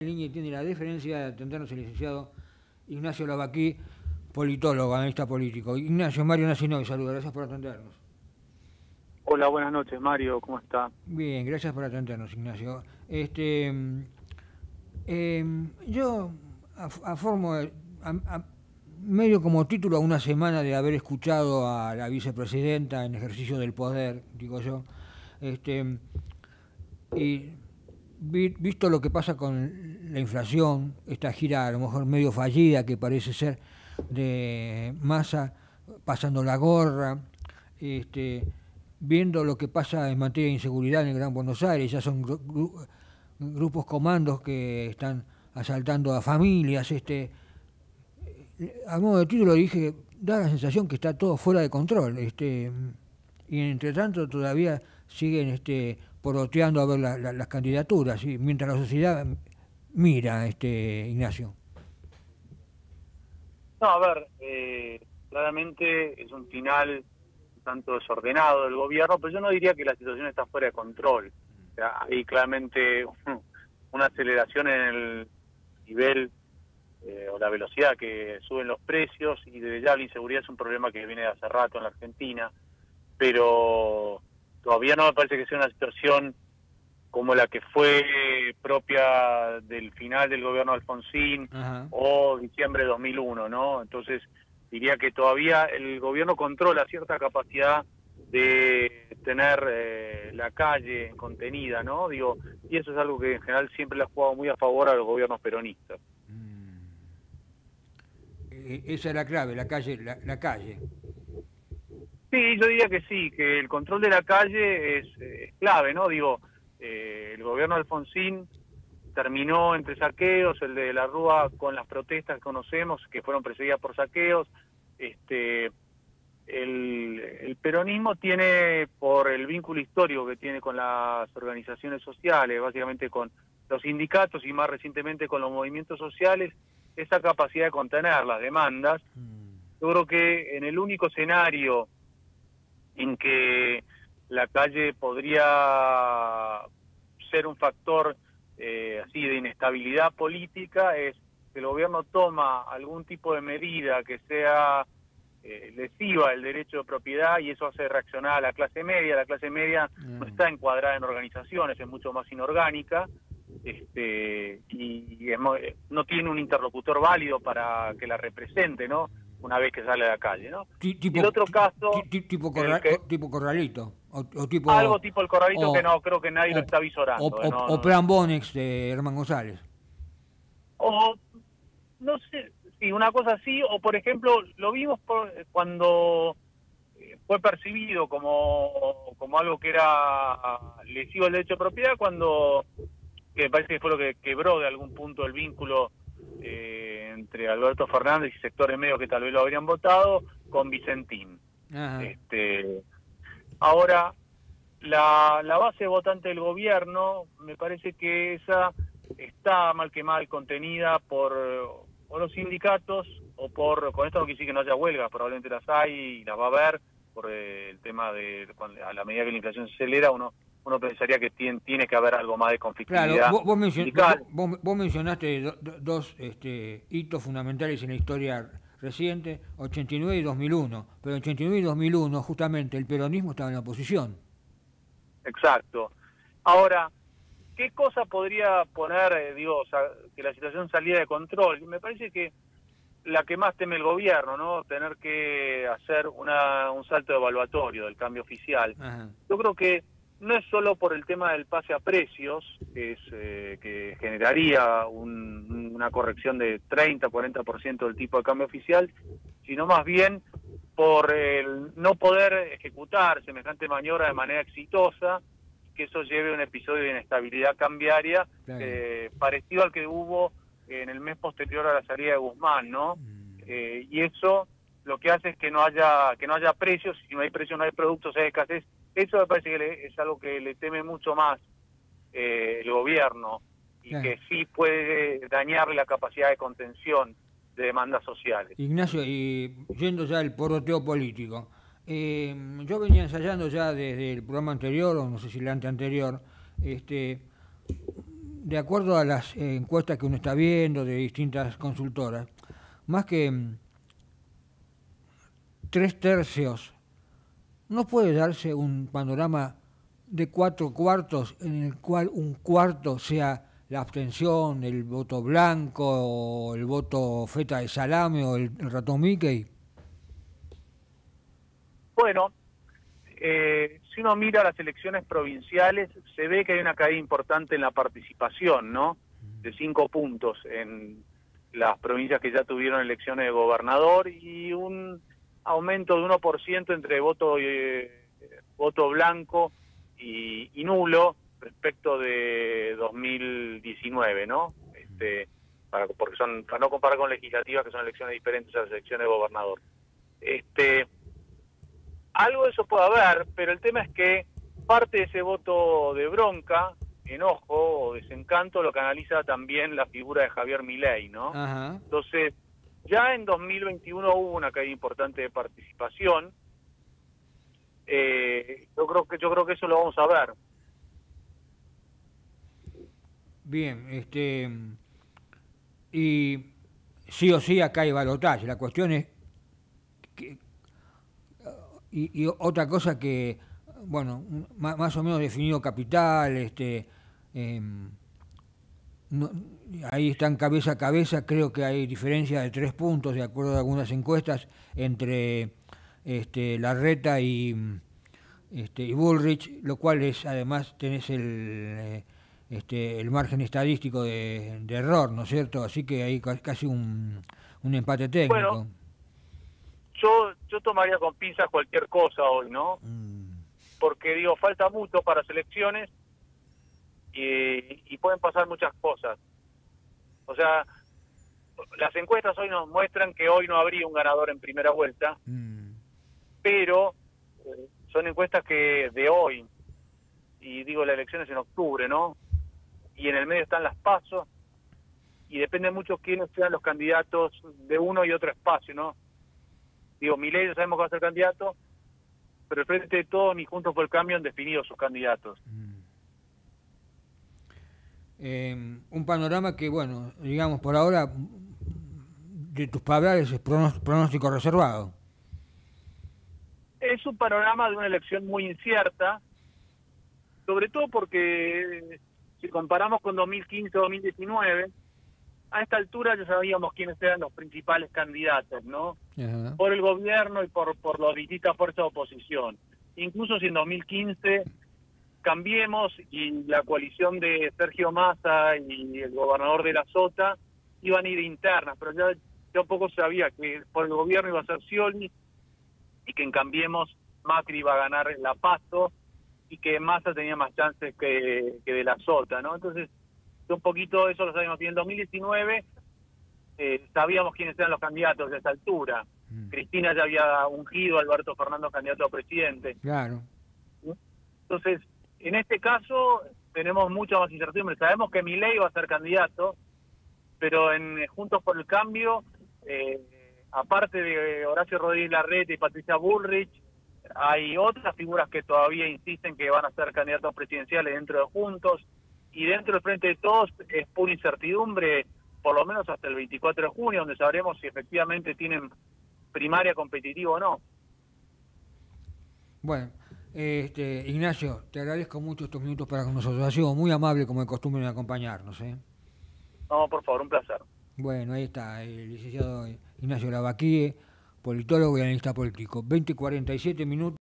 En línea tiene la deferencia de atendernos el licenciado Ignacio Lavaquí, politólogo, analista político. Ignacio, Mario Nacinoy, saludos, gracias por atendernos. Hola, buenas noches, Mario, ¿cómo está? Bien, gracias por atendernos, Ignacio. Yo medio como título a una semana de haber escuchado a la vicepresidenta en ejercicio del poder, digo yo, y visto lo que pasa con la inflación, esta gira a lo mejor medio fallida que parece ser de Massa pasando la gorra, viendo lo que pasa en materia de inseguridad en el Gran Buenos Aires, ya son grupos comandos que están asaltando a familias, a modo de título dije, da la sensación que está todo fuera de control, y entre tanto todavía siguen poroteando a ver las candidaturas, ¿sí? Mientras la sociedad mira, Ignacio. No, a ver, claramente es un final un tanto desordenado del gobierno, pero yo no diría que la situación está fuera de control. O sea, hay claramente una aceleración en el nivel o la velocidad que suben los precios, y desde ya la inseguridad es un problema que viene de hace rato en la Argentina, pero todavía no me parece que sea una situación como la que fue propia del final del gobierno de Alfonsín. Ajá. O diciembre de 2001, ¿no? Entonces, diría que todavía el gobierno controla cierta capacidad de tener la calle contenida, ¿no? Digo, y eso es algo que en general siempre le ha jugado muy a favor a los gobiernos peronistas. Esa es la clave, la calle, la calle. Sí, yo diría que sí, que el control de la calle es clave, ¿no? Digo, el gobierno de Alfonsín terminó entre saqueos, el de la Rúa con las protestas que conocemos, que fueron precedidas por saqueos. El peronismo tiene, por el vínculo histórico que tiene con las organizaciones sociales, básicamente con los sindicatos y más recientemente con los movimientos sociales, esa capacidad de contener las demandas. Yo creo que en el único escenario en que la calle podría ser un factor así de inestabilidad política es que el gobierno toma algún tipo de medida que sea lesiva del derecho de propiedad, y eso hace reaccionar a la clase media. La clase media no está encuadrada en organizaciones, es mucho más inorgánica, no tiene un interlocutor válido para que la represente, ¿no? Una vez que sale a la calle, ¿no? Y el otro caso, Tipo Corralito, o tipo... algo tipo el Corralito, que O, no creo que nadie lo está visorando. o Plan Bonex de Herman González. O, no sé, sí, una cosa así, o por ejemplo, lo vimos cuando fue percibido como algo que era lesivo al derecho de propiedad, que me parece que fue lo que quebró de algún punto el vínculo entre Alberto Fernández y sectores medios que tal vez lo habrían votado, con Vicentín. Ahora, la base votante del gobierno, me parece que esa está mal que mal contenida por los sindicatos, con esto no quiere decir que no haya huelgas, probablemente las hay y las va a haber, por el tema a la medida que la inflación se acelera, uno pensaría que tiene que haber algo más de conflictividad. Claro, vos mencionaste dos hitos fundamentales en la historia reciente, 89 y 2001, pero en 89 y 2001 justamente el peronismo estaba en la oposición. Exacto. Ahora, ¿qué cosa podría poner, que la situación saliera de control? Me parece que la que más teme el gobierno, ¿no? Tener que hacer un salto evaluatorio del cambio oficial. Ajá. Yo creo que no es solo por el tema del pase a precios, que generaría una corrección de 30-40% del tipo de cambio oficial, sino más bien por el no poder ejecutar semejante maniobra de manera exitosa, que eso lleve a un episodio de inestabilidad cambiaria, claro, parecido al que hubo en el mes posterior a la salida de Guzmán, ¿no? Y eso lo que hace es que no haya precios, y si no hay precios no hay productos, hay escasez. Eso me parece que es algo que le teme mucho más el gobierno, y claro, que sí puede dañarle la capacidad de contención de demandas sociales. Ignacio, y yendo ya al poroteo político, yo venía ensayando ya desde el programa anterior, o no sé si el anteanterior, de acuerdo a las encuestas que uno está viendo de distintas consultoras, más que 3/3, no puede darse un panorama de 4/4 en el cual un cuarto sea la abstención, el voto blanco, o el voto feta de salame o el ratón Mickey. Bueno, si uno mira las elecciones provinciales, se ve que hay una caída importante en la participación, ¿no? De 5 puntos en las provincias que ya tuvieron elecciones de gobernador y un aumento de 1% entre voto blanco y nulo respecto de 2019, ¿no? Porque para no comparar con legislativas, que son elecciones diferentes a las elecciones de gobernador. Algo de eso puede haber, pero el tema es que parte de ese voto de bronca, enojo o desencanto lo canaliza también la figura de Javier Milei, ¿no? Ajá. Entonces, ya en 2021 hubo una caída importante de participación. Yo creo que eso lo vamos a ver. Bien, y sí o sí acá hay balotaje. La cuestión es que, y otra cosa que, bueno, más o menos definido capital, no, ahí están cabeza a cabeza, creo que hay diferencia de 3 puntos, de acuerdo a algunas encuestas, entre Larreta y Bullrich, lo cual es, además, tenés el margen estadístico de error, ¿no es cierto? Así que hay casi un empate técnico. Bueno, yo tomaría con pinzas cualquier cosa hoy, ¿no? Porque, digo, falta mucho para las elecciones y pueden pasar muchas cosas. O sea, las encuestas hoy nos muestran que hoy no habría un ganador en primera vuelta, pero son encuestas que de hoy, y digo, la elección es en octubre, ¿no? Y en el medio están las PASO, y depende mucho quiénes sean los candidatos de uno y otro espacio, ¿no? Digo, Milei ya sabemos que va a ser candidato, pero el Frente de Todos ni Juntos por el Cambio han definido sus candidatos. Un panorama que, bueno, digamos, por ahora, de tus palabras, es pronóstico reservado. Es un panorama de una elección muy incierta, sobre todo porque si comparamos con 2015 o 2019, a esta altura ya sabíamos quiénes eran los principales candidatos, ¿no? Ajá. Por el gobierno y por las distintas fuerzas de oposición. Incluso si en 2015 Cambiemos y la coalición de Sergio Massa y el gobernador de la Sota iban a ir internas, pero ya un poco sabía que por el gobierno iba a ser Scioli y que en Cambiemos Macri iba a ganar la PASO y que Massa tenía más chances que de la Sota, ¿no? Entonces, un poquito eso lo sabíamos. Y en 2019 sabíamos quiénes eran los candidatos de esa altura. Cristina ya había ungido a Alberto Fernández candidato a presidente. Claro. Entonces, en este caso tenemos mucha más incertidumbre. Sabemos que Milei va a ser candidato, pero en Juntos por el Cambio, aparte de Horacio Rodríguez Larreta y Patricia Bullrich, hay otras figuras que todavía insisten que van a ser candidatos presidenciales dentro de Juntos, y dentro del Frente de Todos es pura incertidumbre, por lo menos hasta el 24 de junio, donde sabremos si efectivamente tienen primaria competitiva o no. Bueno, Ignacio, te agradezco mucho estos minutos para con nosotros. Ha sido muy amable, como de costumbre, en acompañarnos. No, por favor, un placer. Bueno, ahí está, el licenciado Ignacio Lavaquie, politólogo y analista político. 20:47 minutos.